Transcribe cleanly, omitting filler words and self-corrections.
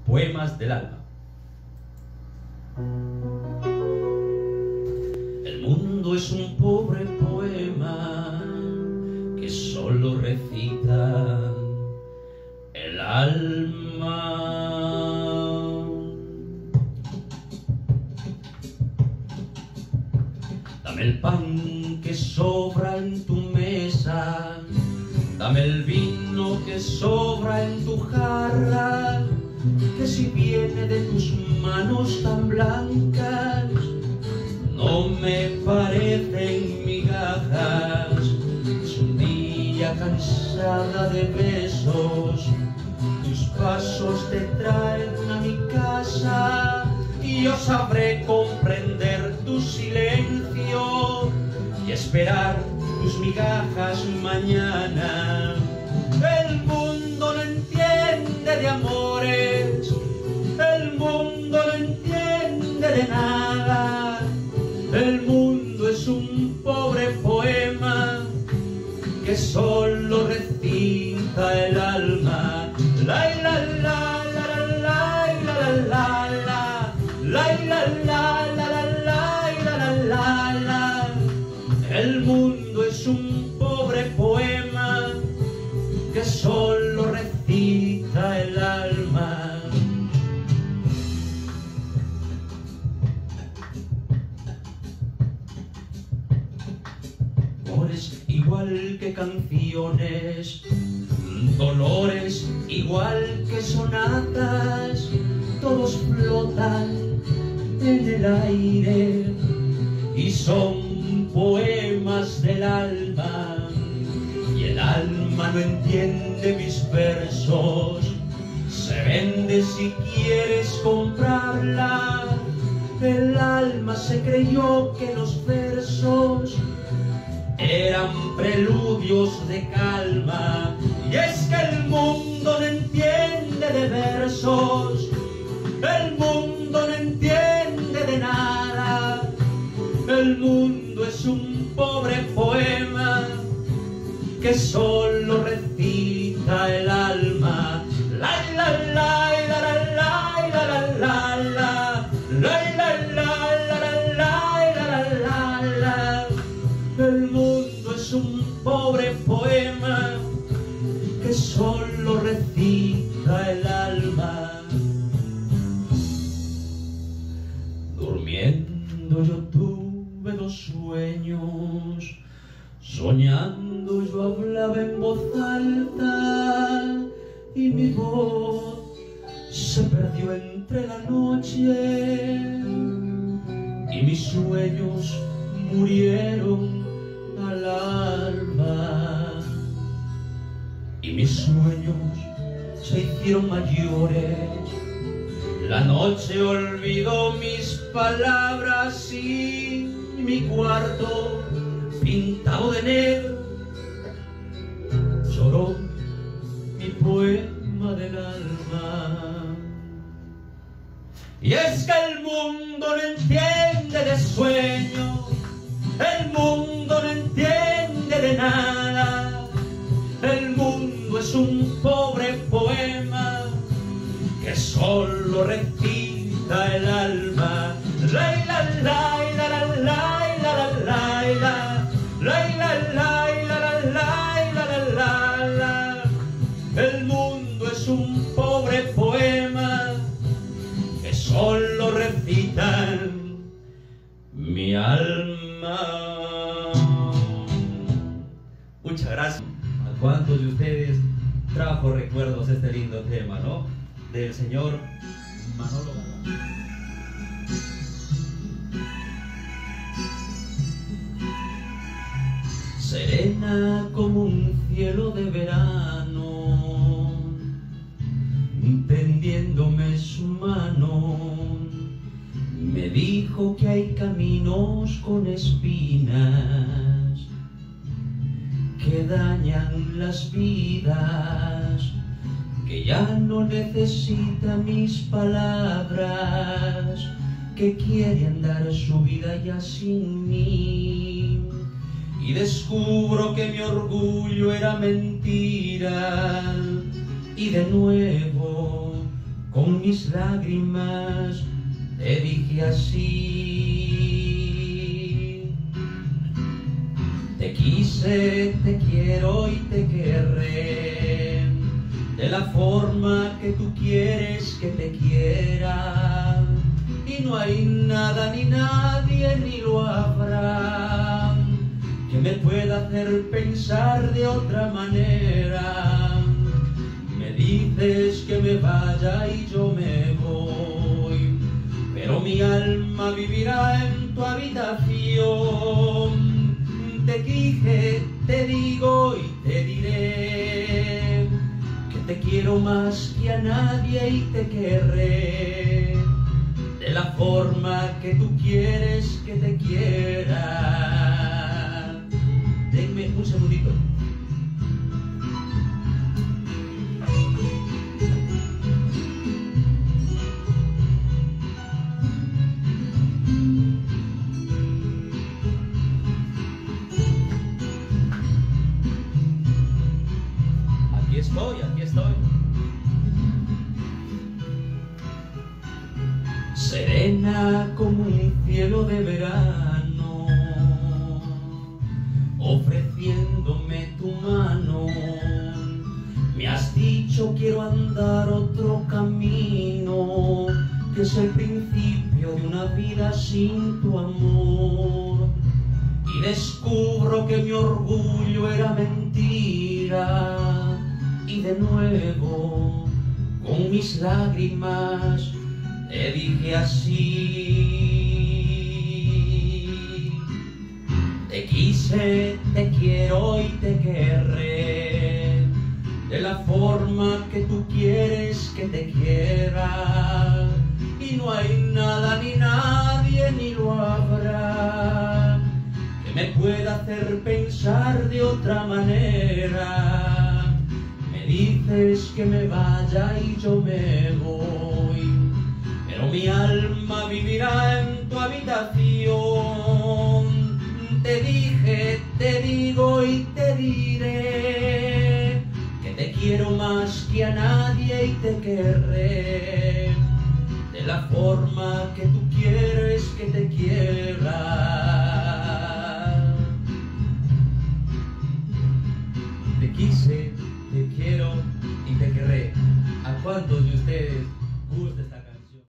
Poemas del alma. El mundo es un pobre poema que solo recita el alma. Dame el pan que sobra en tu mesa, dame el vino que sobra en tu jarra, que si viene de tus manos tan blancas, no me parecen migajas. Es un día cansada de besos, tus pasos te traen a mi casa, y yo sabré comprender tu silencio y esperar tus migajas mañana. El mundo no entiende de amores, el mundo no entiende de nada. El mundo es un pobre poema que solo recita el alma. La la la la la la la la la la la la la. El mundo es un pobre poema que solo recita el alma. Amores igual que canciones, dolores igual que sonatas, todos flotan en el aire y son poemas del alma. Y el alma no entiende mis versos, se vende si quieres comprarla. El alma se creyó que los versos eran preludios de calma. Y es que el mundo no entiende de versos, el mundo no entiende de nada. El mundo es un pobre poema que solo recita el alma. La la la la la la la la la la la la. El mundo es un pobre poema que solo recita el alma. Durmiendo yo tuve dos sueños, soñando yo hablaba en voz alta, y mi voz se perdió entre la noche, y mis sueños murieron al alba, y mis sueños se hicieron mayores. La noche olvidó mis palabras y mi cuarto pintado de negro lloró mi poema del alma. Y es que el mundo no entiende de sueños, el mundo no entiende de nada. El mundo es un pobre poema que solo recita el alma. La la la la la la la la la la. El mundo es un pobre poema que solo recita mi alma. Muchas gracias. ¿A cuántos de ustedes trajo recuerdos este lindo tema, no? Del señor Manolo Galván. Serena como un cielo de verano, tendiéndome su mano, me dijo que hay caminos con espinas que dañan las vidas, que ya no necesita mis palabras, que quiere andar su vida ya sin mí. Y descubro que mi orgullo era mentira, y de nuevo con mis lágrimas te dije así. Te quise, te quiero y te querré de la forma que tú quieres que te quiera, y no hay nada ni nadie ni lo habrá que me pueda hacer pensar de otra manera. Me dices que me vaya y yo me voy, pero mi alma vivirá en tu habitación. Te dije, te digo y te diré que te quiero más que a nadie y te querré de la forma que tú quieres que te quiera. Denme un segundito. Aquí estoy. Serena como un cielo de verano, ofreciéndome tu mano. Me has dicho quiero andar otro camino, que es el principio de una vida sin tu amor. Y descubro que mi orgullo era mentira, y de nuevo con mis lágrimas te dije así. Te quise, te quiero y te querré de la forma que tú quieres que te quiera, y no hay nada ni nadie ni lo habrá que me pueda hacer pensar de otra manera. Me dices que me vaya y yo me voy, pero mi alma vivirá en tu habitación. Te dije, te digo y te diré que te quiero más que a nadie y te querré